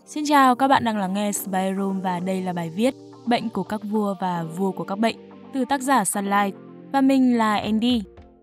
Xin chào, các bạn đang lắng nghe Spy Room và đây là bài viết Bệnh của các vua và vua của các bệnh từ tác giả Sunlight và mình là Andy.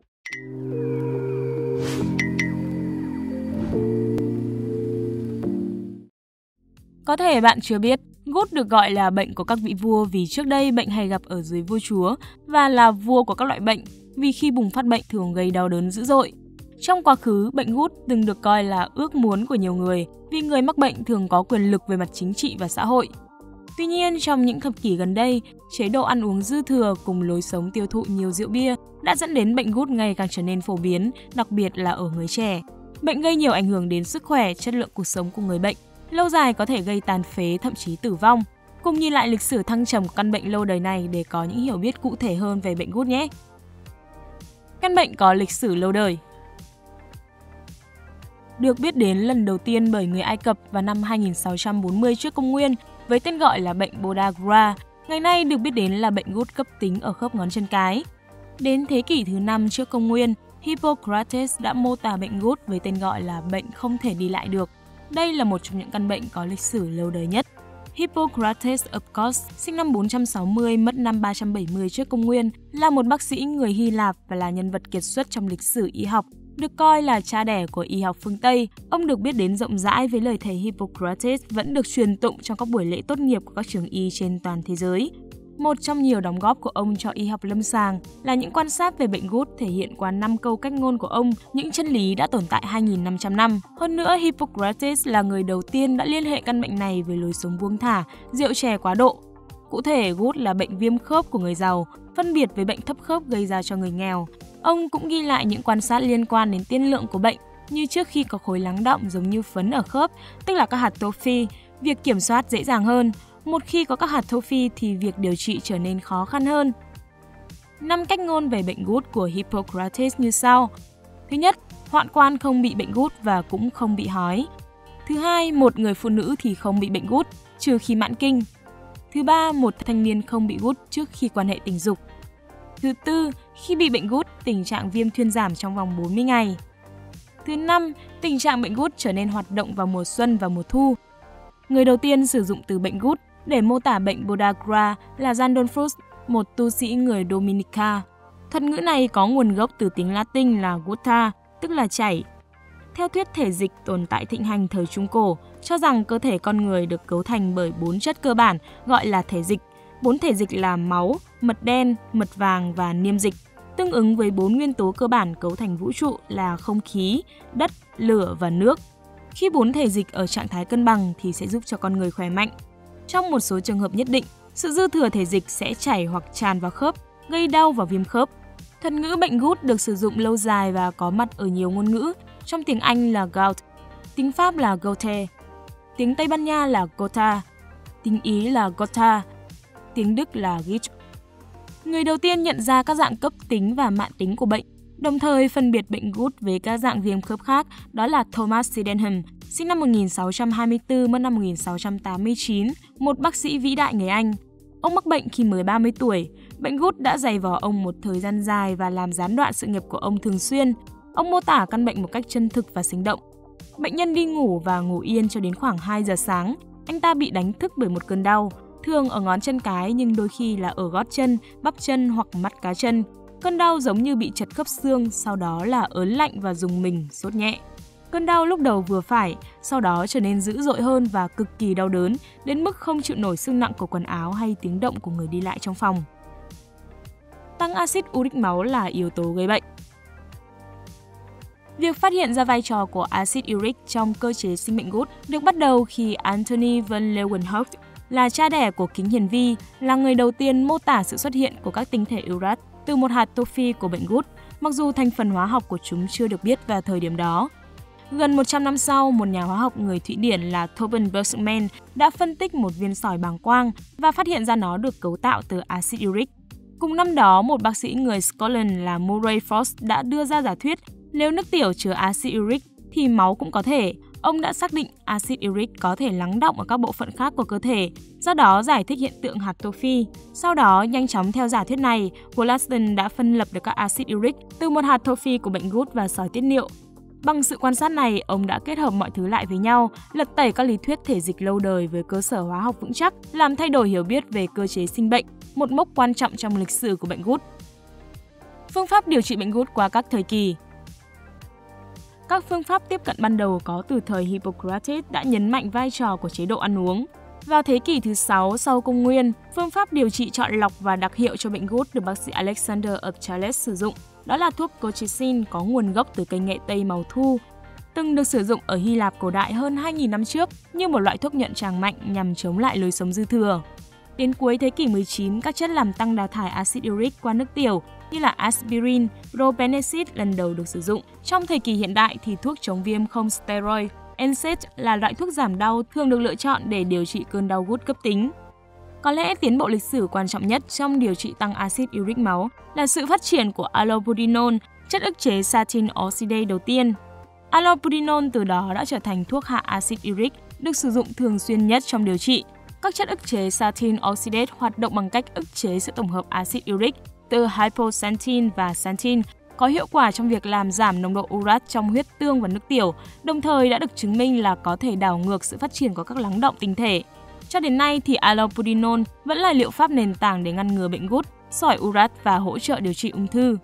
Có thể bạn chưa biết, gút được gọi là bệnh của các vị vua vì trước đây bệnh hay gặp ở dưới vua chúa và là vua của các loại bệnh vì khi bùng phát bệnh thường gây đau đớn dữ dội. Trong quá khứ, bệnh gút từng được coi là ước muốn của nhiều người vì người mắc bệnh thường có quyền lực về mặt chính trị và xã hội. Tuy nhiên, trong những thập kỷ gần đây, chế độ ăn uống dư thừa cùng lối sống tiêu thụ nhiều rượu bia đã dẫn đến bệnh gút ngày càng trở nên phổ biến, đặc biệt là ở người trẻ. Bệnh gây nhiều ảnh hưởng đến sức khỏe, chất lượng cuộc sống của người bệnh. Lâu dài có thể gây tàn phế, thậm chí tử vong. Cùng nhìn lại lịch sử thăng trầm của căn bệnh lâu đời này để có những hiểu biết cụ thể hơn về bệnh gút nhé. Căn bệnh có lịch sử lâu đời. Được biết đến lần đầu tiên bởi người Ai Cập vào năm 2640 trước công nguyên với tên gọi là bệnh Podagra, ngày nay được biết đến là bệnh gút cấp tính ở khớp ngón chân cái. Đến thế kỷ thứ 5 trước công nguyên, Hippocrates đã mô tả bệnh gút với tên gọi là bệnh không thể đi lại được. Đây là một trong những căn bệnh có lịch sử lâu đời nhất. Hippocrates of Kos, sinh năm 460, mất năm 370 trước công nguyên, là một bác sĩ người Hy Lạp và là nhân vật kiệt xuất trong lịch sử y học. Được coi là cha đẻ của y học phương Tây, ông được biết đến rộng rãi với lời thề Hippocrates vẫn được truyền tụng trong các buổi lễ tốt nghiệp của các trường y trên toàn thế giới. Một trong nhiều đóng góp của ông cho y học lâm sàng là những quan sát về bệnh gút thể hiện qua 5 câu cách ngôn của ông, những chân lý đã tồn tại 2.500 năm. Hơn nữa, Hippocrates là người đầu tiên đã liên hệ căn bệnh này với lối sống buông thả, rượu chè quá độ. Cụ thể, gút là bệnh viêm khớp của người giàu, phân biệt với bệnh thấp khớp gây ra cho người nghèo. Ông cũng ghi lại những quan sát liên quan đến tiên lượng của bệnh, như trước khi có khối lắng đọng giống như phấn ở khớp, tức là các hạt tô phi, việc kiểm soát dễ dàng hơn. Một khi có các hạt tô phi thì việc điều trị trở nên khó khăn hơn. 5 cách ngôn về bệnh gút của Hippocrates như sau. Thứ nhất, hoạn quan không bị bệnh gút và cũng không bị hói. Thứ hai, một người phụ nữ thì không bị bệnh gút, trừ khi mãn kinh. Thứ ba, một thanh niên không bị gút trước khi quan hệ tình dục. Thứ tư, khi bị bệnh gút, tình trạng viêm thuyên giảm trong vòng 40 ngày. Thứ năm, tình trạng bệnh gút trở nên hoạt động vào mùa xuân và mùa thu. Người đầu tiên sử dụng từ bệnh gút để mô tả bệnh Podagra là Gandolphus, một tu sĩ người Dominica. Thuật ngữ này có nguồn gốc từ tiếng Latin là gutta, tức là chảy. Theo thuyết thể dịch tồn tại thịnh hành thời Trung Cổ, cho rằng cơ thể con người được cấu thành bởi 4 chất cơ bản gọi là thể dịch. 4 thể dịch là máu, mật đen, mật vàng và niêm dịch, tương ứng với 4 nguyên tố cơ bản cấu thành vũ trụ là không khí, đất, lửa và nước. Khi 4 thể dịch ở trạng thái cân bằng thì sẽ giúp cho con người khỏe mạnh. Trong một số trường hợp nhất định, sự dư thừa thể dịch sẽ chảy hoặc tràn vào khớp, gây đau và viêm khớp. Thuật ngữ bệnh gút được sử dụng lâu dài và có mặt ở nhiều ngôn ngữ. Trong tiếng Anh là gout, tiếng Pháp là goute, tiếng Tây Ban Nha là gota, tiếng Ý là gota, tiếng Đức là Gicht. Người đầu tiên nhận ra các dạng cấp tính và mãn tính của bệnh, đồng thời phân biệt bệnh gút với các dạng viêm khớp khác, đó là Thomas Sydenham, sinh năm 1624, mất năm 1689, một bác sĩ vĩ đại người Anh. Ông mắc bệnh khi mới 30 tuổi. Bệnh gút đã dày vò ông một thời gian dài và làm gián đoạn sự nghiệp của ông thường xuyên. Ông mô tả căn bệnh một cách chân thực và sinh động. Bệnh nhân đi ngủ và ngủ yên cho đến khoảng 2 giờ sáng. Anh ta bị đánh thức bởi một cơn đau, thường ở ngón chân cái nhưng đôi khi là ở gót chân, bắp chân hoặc mắt cá chân. Cơn đau giống như bị chật khớp xương, sau đó là ớn lạnh và rùng mình, sốt nhẹ. Cơn đau lúc đầu vừa phải, sau đó trở nên dữ dội hơn và cực kỳ đau đớn, đến mức không chịu nổi sức nặng của quần áo hay tiếng động của người đi lại trong phòng. Tăng axit uric máu là yếu tố gây bệnh. Việc phát hiện ra vai trò của axit uric trong cơ chế sinh bệnh gút được bắt đầu khi Anthony van Leeuwenhoek, là cha đẻ của kính hiển vi, là người đầu tiên mô tả sự xuất hiện của các tinh thể urat từ một hạt tô phi của bệnh gút, mặc dù thành phần hóa học của chúng chưa được biết vào thời điểm đó. Gần 100 năm sau, một nhà hóa học người Thụy Điển là Torben Bergman đã phân tích một viên sỏi bàng quang và phát hiện ra nó được cấu tạo từ axit uric. Cùng năm đó, một bác sĩ người Scotland là Murray Frost đã đưa ra giả thuyết nếu nước tiểu chứa axit uric thì máu cũng có thể. Ông đã xác định axit uric có thể lắng đọng ở các bộ phận khác của cơ thể, do đó giải thích hiện tượng hạt tô phi. Sau đó, nhanh chóng theo giả thuyết này, Wollaston đã phân lập được các axit uric từ một hạt tô phi của bệnh gút và sỏi tiết niệu. Bằng sự quan sát này, ông đã kết hợp mọi thứ lại với nhau, lật tẩy các lý thuyết thể dịch lâu đời với cơ sở hóa học vững chắc, làm thay đổi hiểu biết về cơ chế sinh bệnh, một mốc quan trọng trong lịch sử của bệnh gút. Phương pháp điều trị bệnh gút qua các thời kỳ. Các phương pháp tiếp cận ban đầu có từ thời Hippocrates đã nhấn mạnh vai trò của chế độ ăn uống. Vào thế kỷ thứ 6 sau công nguyên, phương pháp điều trị chọn lọc và đặc hiệu cho bệnh gút được bác sĩ Alexander of Thales sử dụng. Đó là thuốc colchicine có nguồn gốc từ cây nghệ tây màu thu, từng được sử dụng ở Hy Lạp cổ đại hơn 2.000 năm trước như một loại thuốc nhuận tràng mạnh nhằm chống lại lối sống dư thừa. Đến cuối thế kỷ 19, các chất làm tăng đào thải axit uric qua nước tiểu như là aspirin, probenecid lần đầu được sử dụng. Trong thời kỳ hiện đại thì thuốc chống viêm không steroid, NSAID là loại thuốc giảm đau thường được lựa chọn để điều trị cơn đau gút cấp tính. Có lẽ tiến bộ lịch sử quan trọng nhất trong điều trị tăng axit uric máu là sự phát triển của allopurinol, chất ức chế statin oxidase đầu tiên. Allopurinol từ đó đã trở thành thuốc hạ axit uric được sử dụng thường xuyên nhất trong điều trị. Các chất ức chế statin oxidase hoạt động bằng cách ức chế sự tổng hợp axit uric từ hypoxanthine và xanthine, có hiệu quả trong việc làm giảm nồng độ urat trong huyết tương và nước tiểu, đồng thời đã được chứng minh là có thể đảo ngược sự phát triển của các lắng đọng tinh thể. Cho đến nay thì allopurinol vẫn là liệu pháp nền tảng để ngăn ngừa bệnh gút, sỏi urat và hỗ trợ điều trị ung thư.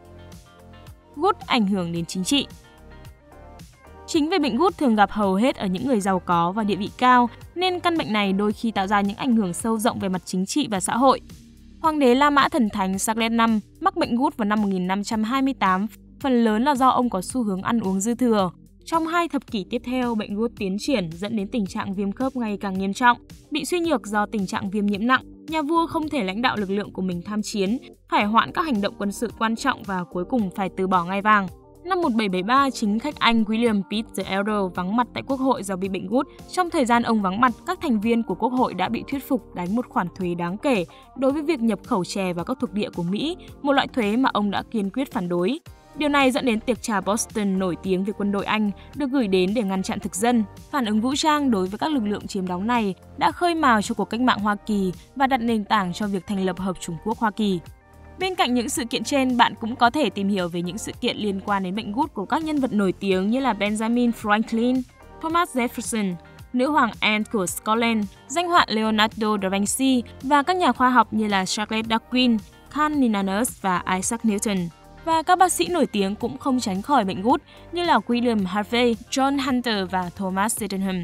Gút ảnh hưởng đến chính trị. Chính vì bệnh gút thường gặp hầu hết ở những người giàu có và địa vị cao, nên căn bệnh này đôi khi tạo ra những ảnh hưởng sâu rộng về mặt chính trị và xã hội. Hoàng đế La Mã Thần Thánh Charles V mắc bệnh gút vào năm 1528, phần lớn là do ông có xu hướng ăn uống dư thừa. Trong 2 thập kỷ tiếp theo, bệnh gút tiến triển dẫn đến tình trạng viêm khớp ngày càng nghiêm trọng. Bị suy nhược do tình trạng viêm nhiễm nặng, nhà vua không thể lãnh đạo lực lượng của mình tham chiến, phải hoãn các hành động quân sự quan trọng và cuối cùng phải từ bỏ ngai vàng. Năm 1773, chính khách Anh William Pitt the Elder vắng mặt tại Quốc hội do bị bệnh gút. Trong thời gian ông vắng mặt, các thành viên của Quốc hội đã bị thuyết phục đánh một khoản thuế đáng kể đối với việc nhập khẩu chè vào các thuộc địa của Mỹ, một loại thuế mà ông đã kiên quyết phản đối. Điều này dẫn đến tiệc trà Boston nổi tiếng về quân đội Anh được gửi đến để ngăn chặn thực dân. Phản ứng vũ trang đối với các lực lượng chiếm đóng này đã khơi mào cho cuộc cách mạng Hoa Kỳ và đặt nền tảng cho việc thành lập Hợp Chủng quốc Hoa Kỳ. Bên cạnh những sự kiện trên, bạn cũng có thể tìm hiểu về những sự kiện liên quan đến bệnh gút của các nhân vật nổi tiếng như là Benjamin Franklin, Thomas Jefferson, nữ hoàng Anne của Scotland, danh họa Leonardo da Vinci và các nhà khoa học như là Charles Darwin, Carl Linnaeus và Isaac Newton. Và các bác sĩ nổi tiếng cũng không tránh khỏi bệnh gút như là William Harvey, John Hunter và Thomas Sydenham.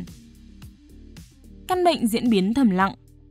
Căn bệnh diễn biến thầm lặng.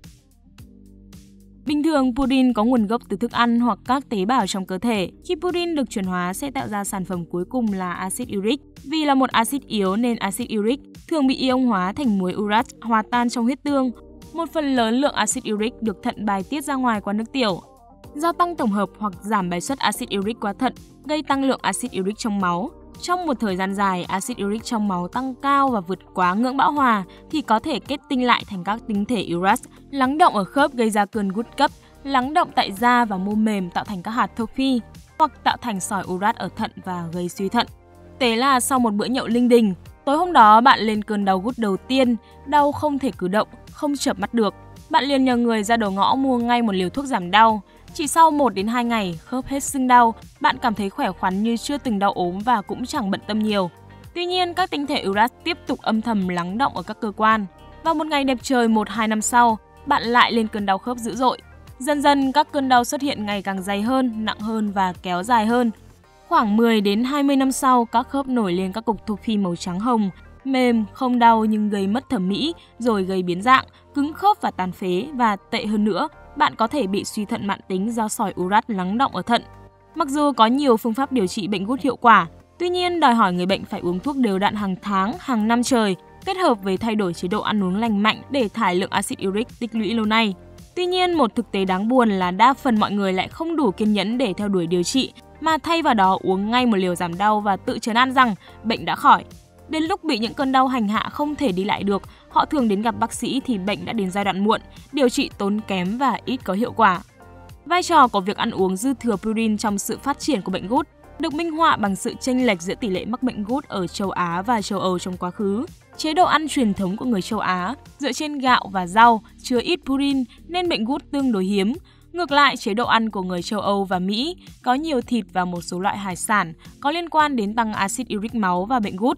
Bình thường, purin có nguồn gốc từ thức ăn hoặc các tế bào trong cơ thể. Khi purin được chuyển hóa sẽ tạo ra sản phẩm cuối cùng là axit uric. Vì là một axit yếu nên axit uric thường bị ion hóa thành muối urat hòa tan trong huyết tương. Một phần lớn lượng axit uric được thận bài tiết ra ngoài qua nước tiểu. Do tăng tổng hợp hoặc giảm bài xuất axit uric qua thận gây tăng lượng axit uric trong máu. Trong một thời gian dài, axit uric trong máu tăng cao và vượt quá ngưỡng bão hòa thì có thể kết tinh lại thành các tinh thể urat, lắng động ở khớp gây ra cơn gút cấp, lắng động tại da và mô mềm tạo thành các hạt thô phi, hoặc tạo thành sỏi urat ở thận và gây suy thận. Thế là sau một bữa nhậu linh đình, tối hôm đó bạn lên cơn đau gút đầu tiên, đau không thể cử động, không chợp mắt được. Bạn liền nhờ người ra đầu ngõ mua ngay một liều thuốc giảm đau. Chỉ sau 1 đến 2 ngày, khớp hết sưng đau, bạn cảm thấy khỏe khoắn như chưa từng đau ốm và cũng chẳng bận tâm nhiều. Tuy nhiên, các tinh thể urat tiếp tục âm thầm lắng động ở các cơ quan. Vào một ngày đẹp trời 1-2 năm sau, bạn lại lên cơn đau khớp dữ dội. Dần dần, các cơn đau xuất hiện ngày càng dày hơn, nặng hơn và kéo dài hơn. Khoảng 10 đến 20 năm sau, các khớp nổi lên các cục thô phi màu trắng hồng, mềm, không đau nhưng gây mất thẩm mỹ, rồi gây biến dạng, cứng khớp và tàn phế, và tệ hơn nữa, bạn có thể bị suy thận mãn tính do sỏi urat lắng động ở thận. Mặc dù có nhiều phương pháp điều trị bệnh gút hiệu quả, tuy nhiên đòi hỏi người bệnh phải uống thuốc đều đặn hàng tháng, hàng năm trời, kết hợp với thay đổi chế độ ăn uống lành mạnh để thải lượng axit uric tích lũy lâu nay. Tuy nhiên, một thực tế đáng buồn là đa phần mọi người lại không đủ kiên nhẫn để theo đuổi điều trị, mà thay vào đó uống ngay một liều giảm đau và tự trấn an rằng bệnh đã khỏi. Đến lúc bị những cơn đau hành hạ không thể đi lại được, họ thường đến gặp bác sĩ thì bệnh đã đến giai đoạn muộn, điều trị tốn kém và ít có hiệu quả. Vai trò của việc ăn uống dư thừa purin trong sự phát triển của bệnh gút được minh họa bằng sự chênh lệch giữa tỷ lệ mắc bệnh gút ở châu Á và châu Âu trong quá khứ. Chế độ ăn truyền thống của người châu Á dựa trên gạo và rau chứa ít purin nên bệnh gút tương đối hiếm. Ngược lại, chế độ ăn của người châu Âu và Mỹ có nhiều thịt và một số loại hải sản có liên quan đến tăng axit uric máu và bệnh gút.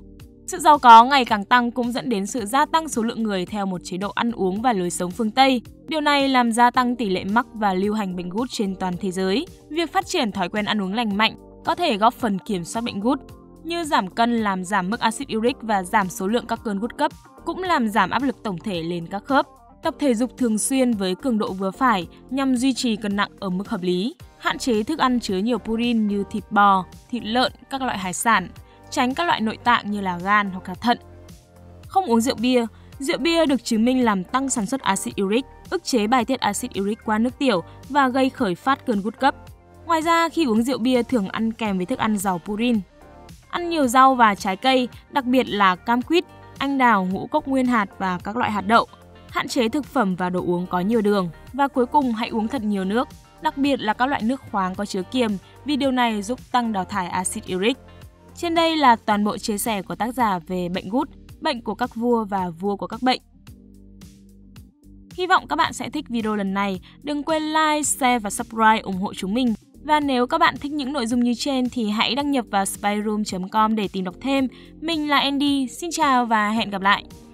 Sự giàu có ngày càng tăng cũng dẫn đến sự gia tăng số lượng người theo một chế độ ăn uống và lối sống phương Tây. Điều này làm gia tăng tỷ lệ mắc và lưu hành bệnh gút trên toàn thế giới. Việc phát triển thói quen ăn uống lành mạnh có thể góp phần kiểm soát bệnh gút, như giảm cân làm giảm mức axit uric và giảm số lượng các cơn gút cấp, cũng làm giảm áp lực tổng thể lên các khớp. Tập thể dục thường xuyên với cường độ vừa phải nhằm duy trì cân nặng ở mức hợp lý. Hạn chế thức ăn chứa nhiều purin như thịt bò, thịt lợn, các loại hải sản. Tránh các loại nội tạng như là gan hoặc là thận. Không uống rượu bia. Rượu bia được chứng minh làm tăng sản xuất axit uric, ức chế bài tiết axit uric qua nước tiểu và gây khởi phát cơn gút cấp. Ngoài ra, khi uống rượu bia thường ăn kèm với thức ăn giàu purin. Ăn nhiều rau và trái cây, đặc biệt là cam quýt, anh đào, ngũ cốc nguyên hạt và các loại hạt đậu. Hạn chế thực phẩm và đồ uống có nhiều đường. Và cuối cùng, hãy uống thật nhiều nước, đặc biệt là các loại nước khoáng có chứa kiềm, vì điều này giúp tăng đào thải axit uric. Trên đây là toàn bộ chia sẻ của tác giả về bệnh gút, bệnh của các vua và vua của các bệnh. Hy vọng các bạn sẽ thích video lần này. Đừng quên like, share và subscribe ủng hộ chúng mình. Và nếu các bạn thích những nội dung như trên thì hãy đăng nhập vào spyroom.com để tìm đọc thêm. Mình là Andy, xin chào và hẹn gặp lại!